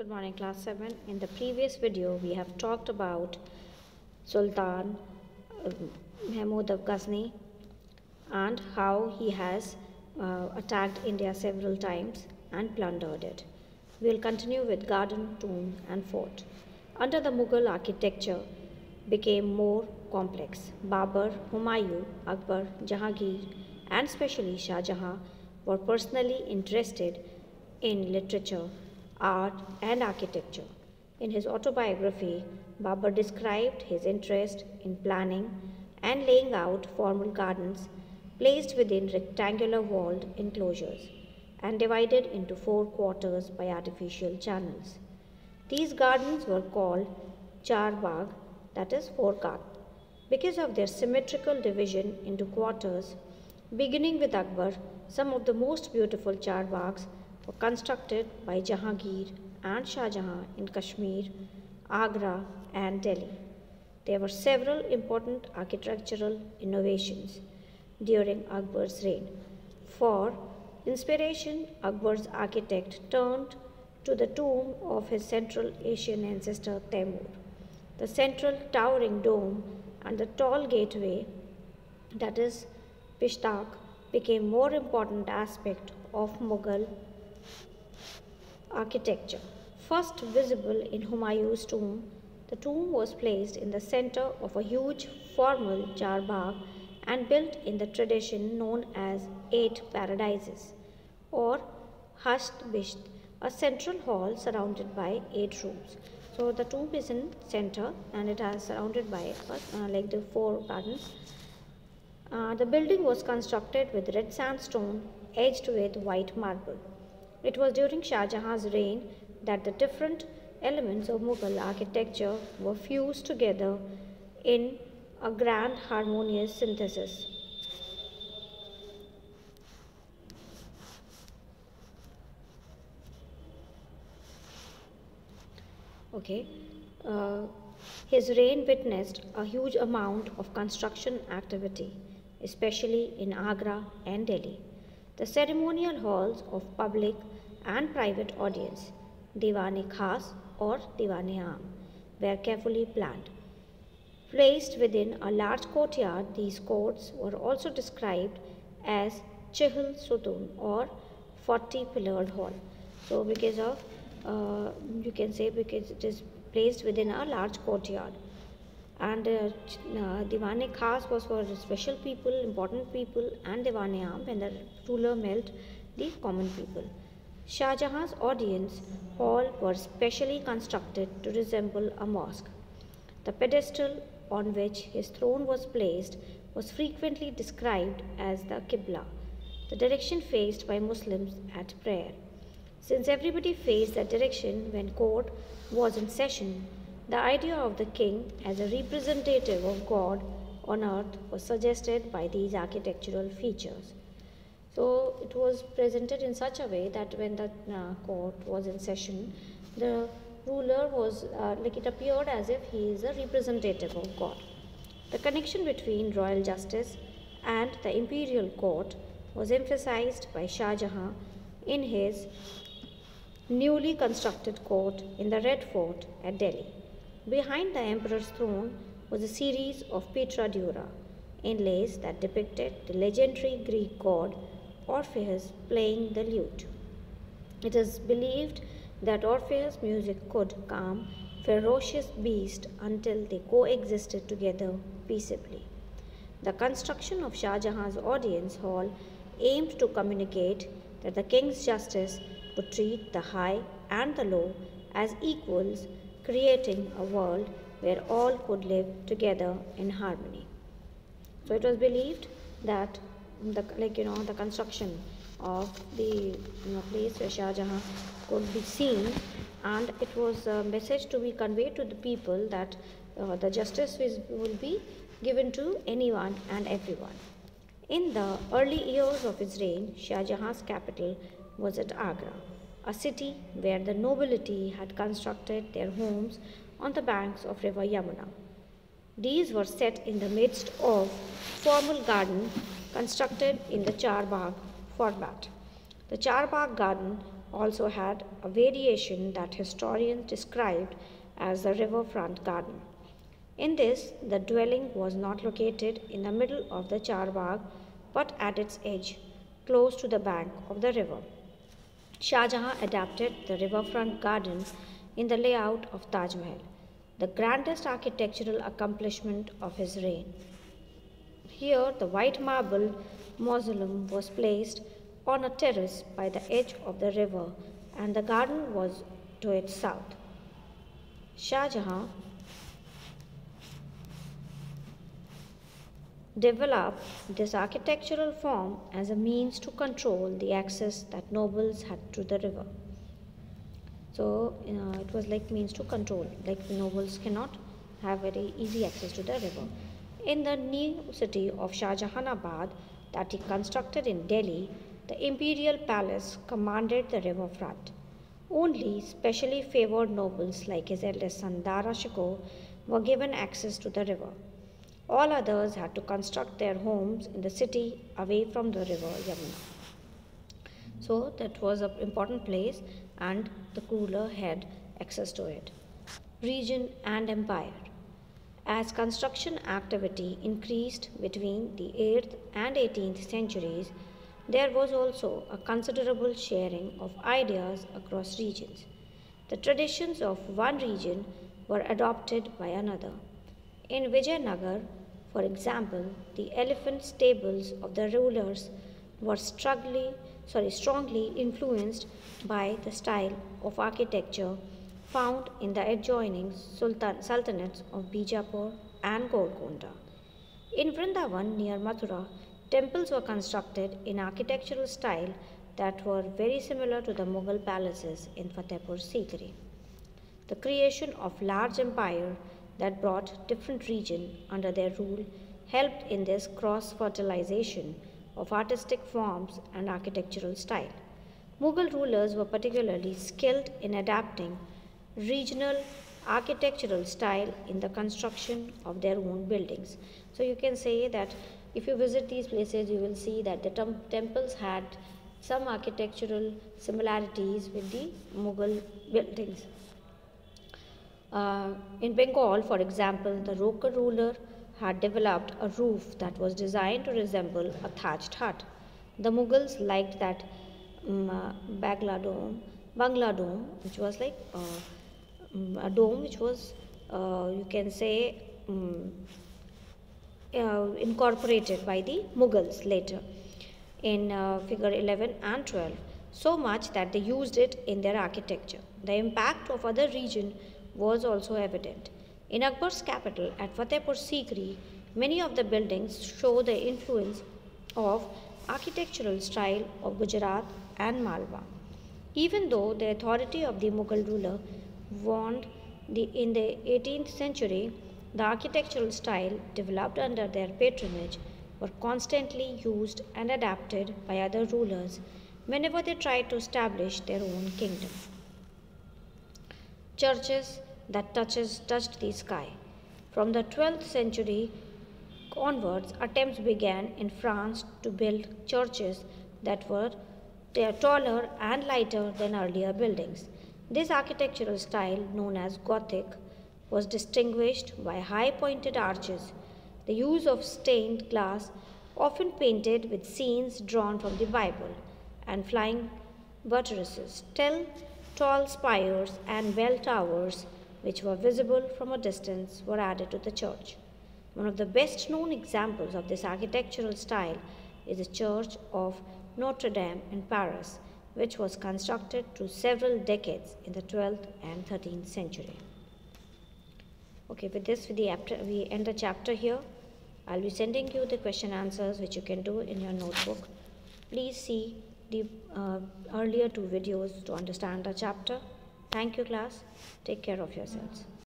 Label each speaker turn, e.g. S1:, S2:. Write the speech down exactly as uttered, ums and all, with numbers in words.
S1: Good morning, class seven. In the previous video, we have talked about Sultan uh, Mahmud of Ghazni and how he has uh, attacked India several times and plundered it. We will continue with garden, tomb and fort. Under the Mughal architecture became more complex. Babur, Humayun, Akbar, Jahangir and especially Shah Jahan were personally interested in literature, art and architecture. In his autobiography, Babur described his interest in planning and laying out formal gardens placed within rectangular walled enclosures and divided into four quarters by artificial channels. These gardens were called Char Bagh, that is four garden, because of their symmetrical division into quarters. Beginning with Akbar, some of the most beautiful Char Baghs were constructed by Jahangir and Shah Jahan in Kashmir, Agra and Delhi. There were several important architectural innovations during Akbar's reign. For inspiration, Akbar's architect turned to the tomb of his Central Asian ancestor Taimur. The central towering dome and the tall gateway, that is Pishtak, became more important aspect of Mughal architecture. First visible in Humayun's tomb, the tomb was placed in the center of a huge formal Char Bagh and built in the tradition known as Eight Paradises or Hasht Bisht, a central hall surrounded by eight rooms. So the tomb is in center and it is surrounded by uh, like the four gardens. Uh, the building was constructed with red sandstone edged with white marble. It was during Shah Jahan's reign that the different elements of Mughal architecture were fused together in a grand harmonious synthesis. Okay. Uh, his reign witnessed a huge amount of construction activity, especially in Agra and Delhi. The ceremonial halls of public and private audience, Diwan-e-Khas or Diwan-e-Aam, were carefully planned. Placed within a large courtyard, these courts were also described as Chihl Sutun or forty-pillared hall. So because of, uh, you can say because it is placed within a large courtyard. And uh, uh, Diwan-e-Khas was for special people, important people, and Diwan-e-Aam when the ruler met the common people. Shah Jahan's audience hall was specially constructed to resemble a mosque. The pedestal on which his throne was placed was frequently described as the Qibla, the direction faced by Muslims at prayer. Since everybody faced that direction when court was in session, the idea of the king as a representative of God on earth was suggested by these architectural features. So it was presented in such a way that when the uh, court was in session, the ruler was uh, like it appeared as if he is a representative of God. The connection between royal justice and the imperial court was emphasized by Shah Jahan in his newly constructed court in the Red Fort at Delhi. Behind the emperor's throne was a series of Petra Dura inlays that depicted the legendary Greek god Orpheus playing the lute. It is believed that Orpheus' music could calm ferocious beasts until they coexisted together peaceably. The construction of Shah Jahan's audience hall aimed to communicate that the king's justice would treat the high and the low as equals, creating a world where all could live together in harmony. So it was believed that the like you know the construction of the you know, place where Shah Jahan could be seen, and it was a message to be conveyed to the people that uh, the justice is, will be given to anyone and everyone. In the early years of his reign, Shah Jahan's capital was at Agra, a city where the nobility had constructed their homes on the banks of river Yamuna. These were set in the midst of formal garden constructed in the Char Bagh format. The Char Bagh garden also had a variation that historians described as the riverfront garden. In this, the dwelling was not located in the middle of the charbagh but at its edge, close to the bank of the river. Shah Jahan adapted the riverfront garden in the layout of Taj Mahal, the grandest architectural accomplishment of his reign. Here, the white marble mausoleum was placed on a terrace by the edge of the river, and the garden was to its south. Shah Jahan developed this architectural form as a means to control the access that nobles had to the river. So uh, it was like means to control, like the nobles cannot have very easy access to the river. In the new city of Shah Jahanabad that he constructed in Delhi, the imperial palace commanded the riverfront. Only specially favored nobles like his eldest son Dara Shikoh were given access to the river. All others had to construct their homes in the city away from the river Yamuna. So that was an important place and the ruler had access to it. Region and empire. As construction activity increased between the eighth and eighteenth centuries, there was also a considerable sharing of ideas across regions. The traditions of one region were adopted by another. In Vijayanagar, for example, the elephant stables of the rulers were strongly, sorry, strongly influenced by the style of architecture found in the adjoining Sultan, sultanates of Bijapur and Golconda. In Vrindavan near Mathura, temples were constructed in architectural style that were very similar to the Mughal palaces in Fatehpur Sikri. The creation of large empire that brought different regions under their rule helped in this cross-fertilization of artistic forms and architectural style. Mughal rulers were particularly skilled in adapting regional architectural style in the construction of their own buildings. So you can say that if you visit these places, you will see that the tem temples had some architectural similarities with the Mughal buildings. Uh, in Bengal, for example, the Roker ruler had developed a roof that was designed to resemble a thatched hut. The Mughals liked that um, uh, Bangla dome, Bangla dome, which was like uh, um, a dome which was, uh, you can say, um, uh, incorporated by the Mughals later in uh, figure eleven and twelve, so much that they used it in their architecture. The impact of other regions was also evident. In Akbar's capital at Fatehpur Sikri, many of the buildings show the influence of architectural style of Gujarat and Malwa. Even though the authority of the Mughal ruler waned the, in the eighteenth century, the architectural style developed under their patronage were constantly used and adapted by other rulers whenever they tried to establish their own kingdom. Churches that touches, touched the sky. From the twelfth century onwards, attempts began in France to build churches that were taller and lighter than earlier buildings. This architectural style, known as Gothic, was distinguished by high pointed arches, the use of stained glass, often painted with scenes drawn from the Bible, and flying buttresses, tall, tall spires and bell towers, which were visible from a distance, were added to the church. One of the best known examples of this architectural style is the Church of Notre Dame in Paris, which was constructed through several decades in the twelfth and thirteenth century. Okay, with this we, we end the chapter here. I'll be sending you the question answers which you can do in your notebook. Please see the uh, earlier two videos to understand the chapter. Thank you, class. Take care of yourselves.